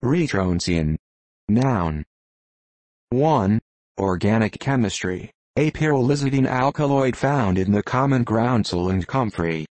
Retronecine. Noun. 1. Organic chemistry. A pyrrolizidine alkaloid found in the common groundsel and comfrey.